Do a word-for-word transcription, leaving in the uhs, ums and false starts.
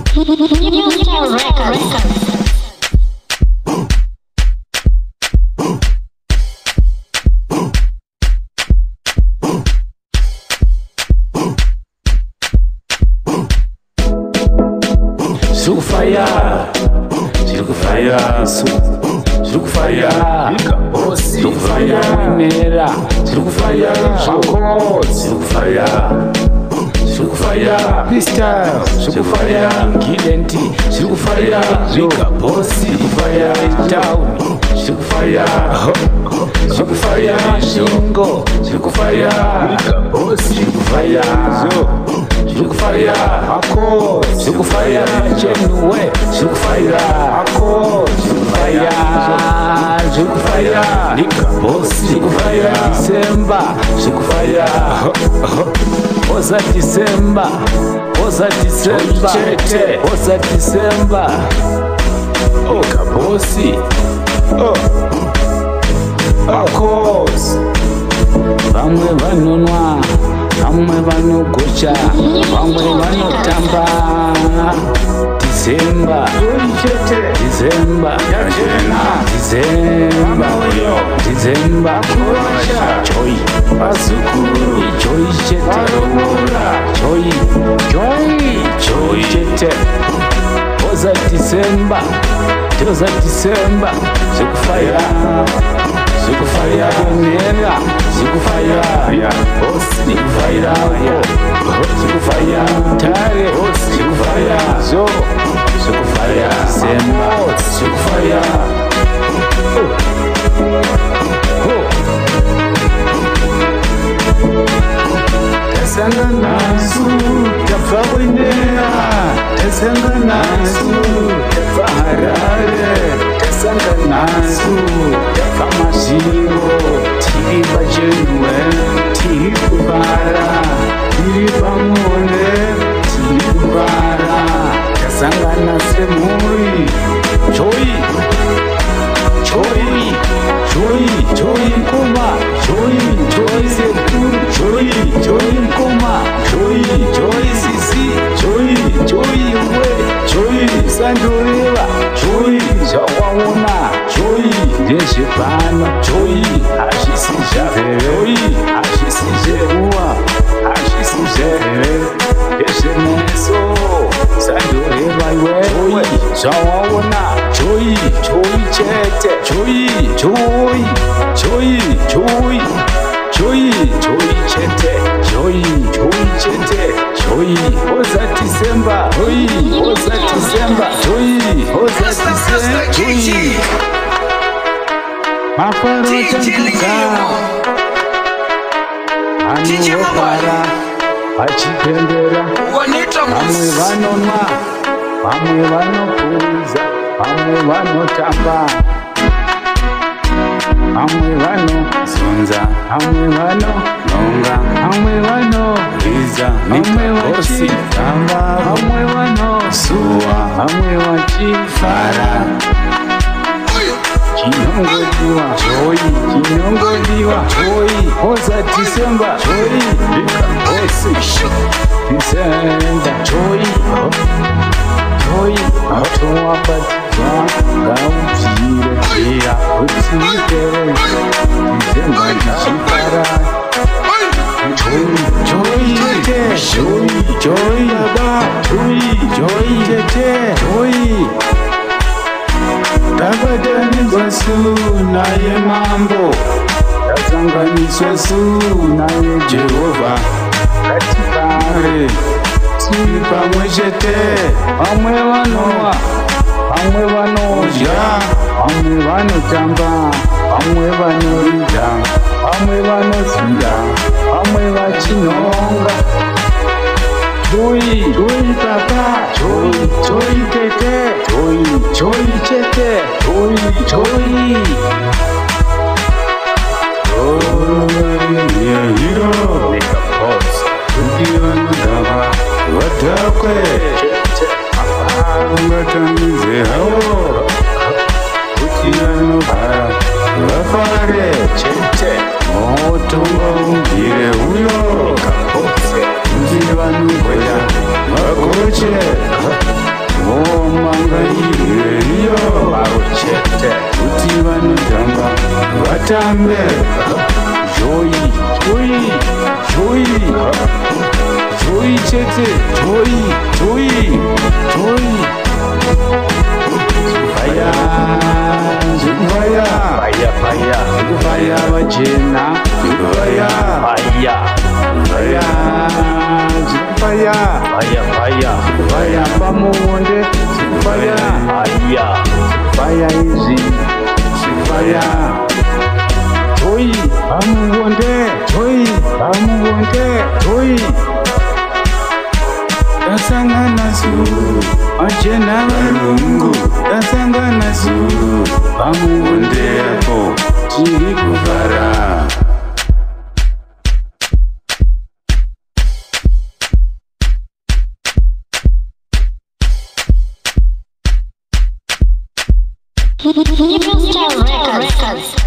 New Style Records. Jogo faia, jogo faia, jogo faia, jogo faia, mineira, jogo faia, jogo faia, jogo faia, freestyle, jogo faia, Gilenti, jogo faia, jogo boss, jogo faia, town, jogo faia, jogo faia, jingo, jogo faia, boss, jogo faia, jogo faia, ako, jogo faia, genuwe, jogo faia, ako, jogo faia, jogo faia, liga, boss, jogo faia, December, jogo faia, oza December, oza December, oza December, oh kabosi, oh, akos, bamwe banonwa. Bamwe banogocha, bamwe banotamba. December, December, December, December, joy, bazukuru, joy chete, joy, joy, joy chete. Oza December, oza December, zukufaya. Jogo faia, mineira, jogo faia, boss, jogo faia, jogo faia, tare, boss, jogo faia, jogo, jogo faia, semba, jogo faia, oh, tesanga nasu, tafawinea, tesanga nasu, tafaharare, tesanga nasu. Kamasiro, tiri bajenwe, tiri kubara, tiri bamone, tiri kubara, kasangana semuri, joy, joy, joy, joy koma, joy, joy sekur, joy, joy koma, joy, joy sisi, joy, joy we, joy sandoreva, joy jawawona, joy. Deshipano, joy, ashisija, joy, ashisija, uwa, ashisija, desheneso, sandoreva iwe, joy, jawawona, joy, joy chete, joy, joy, joy, joy, joy, joy chete, joy, joy chete, joy, oza December, joy, oza December, joy, oza December, joy. Maparota kuka anu opara achipembera vamwe vanonwa vamwe vanopuza vamwe vanotamba vamwe vanozunza vamwe vanononga vamwe vanoriza vamwe vachitamba vamwe vanozuwa vamwe vachifara. Kinongodiwa, joy, kinongodiwa, joy, oza December, joy, lika bosi, December, joy, joy, atowa patiwa, gaujire, ira, utsivere, December, nishipara, joy, joy, joy, joy, joy, joy, joy, joy. Tabadanizwa suna ye mambo, tazanganiswa suna ye Jehova. Katikare, tuli pamwe chete, pamwe vanowa, pamwe vanoja, pamwe vanotamba, pamwe vanorida, pamwe vanozira, pamwe vachinonga. Joy, joy papa, joy, joy tete, joy, joy chete, joy, joy. Joy, yeah, hero, make a pause. Tukiwa ndaba, watakwe, watamize hao. Tukiwa ndaba, wafare, chete, moto ungire uyo, make a pause. Mziva nukwela, wakoche. vanotamba vatambe joy joy joy joy chete joy joy joy fire fire Fire, fire, fire vachena fire fire, fire fire fire, fire, fire pamuonde fire fire. fire easy fire joy pamuonde joy pamuonde joy dasangana su achena varungu dasangana su pamuonde apo tiri kuvara New Star Records.